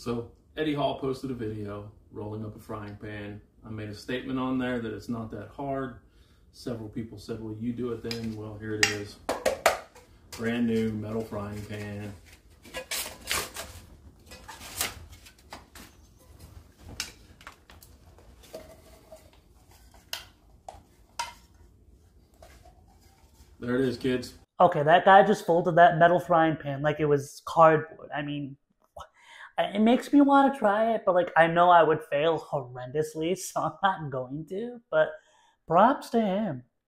So Eddie Hall posted a video rolling up a frying pan. I made a statement on there that it's not that hard. Several people said, well, you do it then. Well, here it is. Brand new metal frying pan. There it is, kids. Okay, that guy just folded that metal frying pan like it was cardboard. I mean, it makes me want to try it, but like I know I would fail horrendously, so I'm not going to. But props to him.